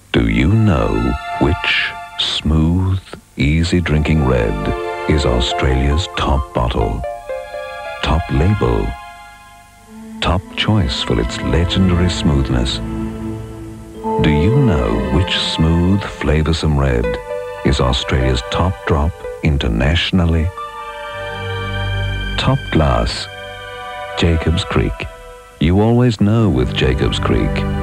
Do you know which smooth, easy drinking red is Australia's top bottle, top label, top choice for its legendary smoothness? Do you know which smooth, flavoursome red is Australia's top drop internationally? Top glass, Jacobs Creek. You always know with Jacobs Creek